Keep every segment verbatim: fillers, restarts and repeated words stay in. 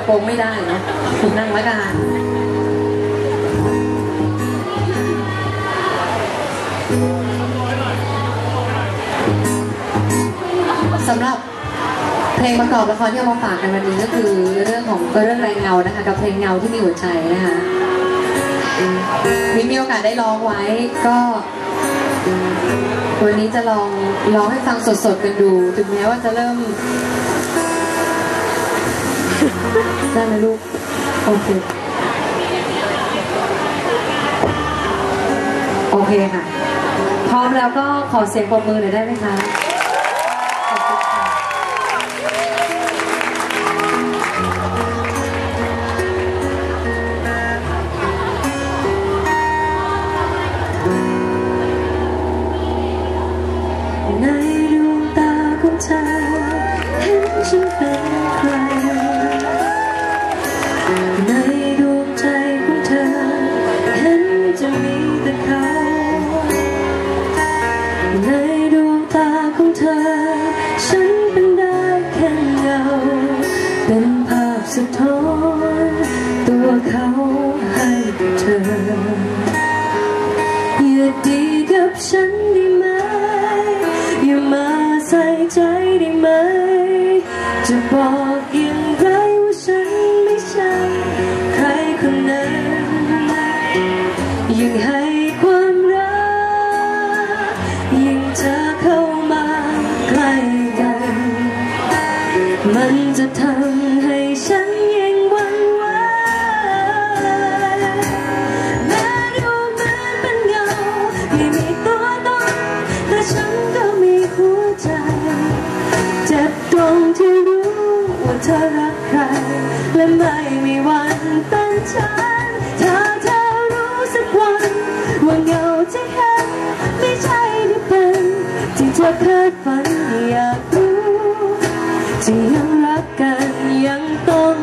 ระโปรงไม่ได้นะนั่งละกันสำหรับเพลงประกอบละครที่เอามาฝากกันวันนี้ก็คือเรื่องของเรื่องแรงเงานะคะกับเพลงเงาที่มีหัวใจนะคะมีมีโอกาสได้ร้องไว้ก็วันนี้จะลองร้องให้ฟังสดๆกันดูถึงแม้ว่าจะเริ่มได้ไหมลูกโอเคโอเคค่ะพร้อมแล้วก็ขอเสียงปรบมือหน่อยได้ไหมคะในดวงตาของเธอเห็นฉันเป็นใครในดวงใจของเธอเห็นจะมีแต่เขาในดวงตาของเธอฉันเป็นได้แค่เงาเป็นภาพสะท้อนตัวเขาให้เธออย่าดีกับฉันได้ไหมอย่ามาใส่ใจได้ไหมจะบอกอย่างไรว่าฉันไม่ใช่ใครคนนั้นยิ่งให้ความรักยิ่งเธอเข้ามาใกล้กันมันจะทำให้ฉันยิ่งหวั่นไหวแม้ดูเหมือนเป็นเงาไม่มีตัวตนแต่ฉันก็มีหัวใจเจ็บตรงที่รู้ว่าเธอรักใครและไม่มีวันเป็นฉันถ้าเธอรู้สักวันว่าเงาที่เห็นไม่ใช่ที่เป็นที่เธอคาดฝันอยากรู้ที่ยังรักกันยังต้อง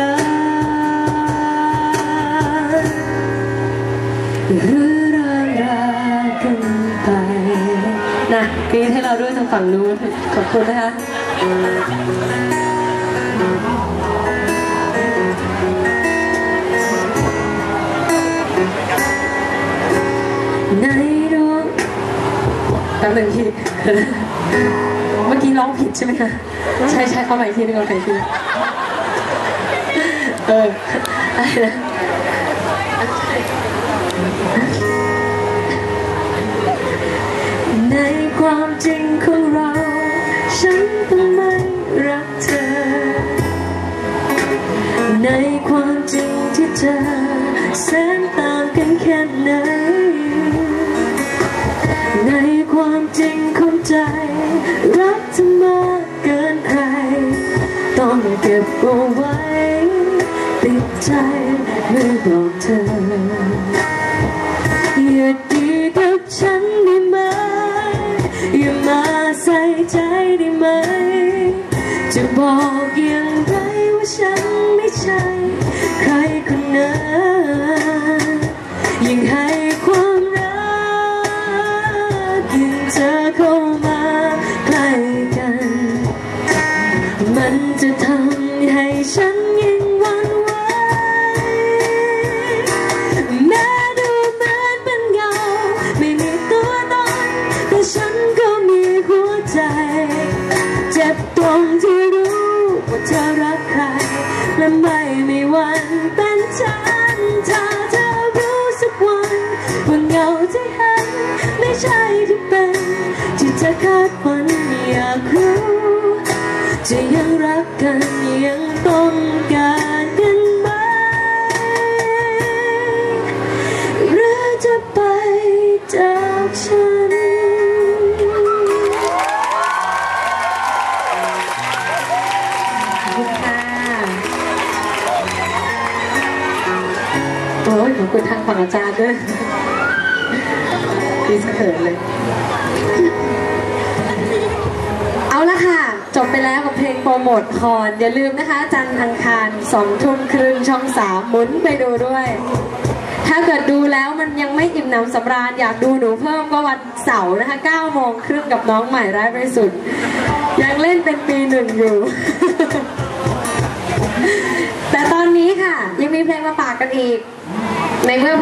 การหรือร่างรากันไปนะกรี๊ดให้เราด้วยทางฝั่งนู้นขอบคุณนะคะในดวงแป๊บนึงพี่เมื่อกี้ร้องผิดใช่ไหมคะใช่ใช่เอาใหม่ทีนึงเอาใหม่ทีเอออะไรนะในความจริงของเราฉันต้องไม่รักเธอในความจริงที่เธอแสนต่างกันแค่ไหนในความจริงของใจรักเธอมากเกินใครต้องเก็บเอาไว้ติดใจไม่บอกเธออย่าดีกับฉันได้ไหมอย่ามาใส่ใจได้ไหมจะบอกอย่างไรว่าฉันไม่ใช่ใครคนนั้นยิ่งให้ความรักยิ่งเธอเข้ามาใกล้กันมันจะทำให้ฉันยิ่งหวั่นไหวแม้ดูเหมือนเป็นเงาไม่มีตัวตนแต่ฉันก็มีหัวใจเจ็บตรงที่รู้ว่าเธอรักใครและไม่มีวันเป็นฉันถ้าเธอรู้สักวันว่าเงาที่เห็นไม่ใช่ที่เป็นที่เธอคาดฝันอยากรู้จะยังรักกันยังต้องการกันไหมหรือจะไปจากฉันขอบคุณค่ะโอ้ยขอบคุณทางฝั่งอาจารย์ด้วยดีสะเขินเลยเอาละค่ะจบไปแล้วกับเพลงโปรโมทคอนอย่าลืมนะคะจันทร์อังคารสองทุ่มครึ่งช่องสามหมุนไปดูด้วยถ้าเกิดดูแล้วมันยังไม่อิ่มหนำสำราญอยากดูหนูเพิ่มก็วันเสาร์นะคะเก้าโมงครึ่งกับน้องใหม่ร้ายบริสุทธิ์ยังเล่นเป็นปีหนึ่งอยู่แต่ยังมีเพลงมาฝากกันอีกในเมื่อ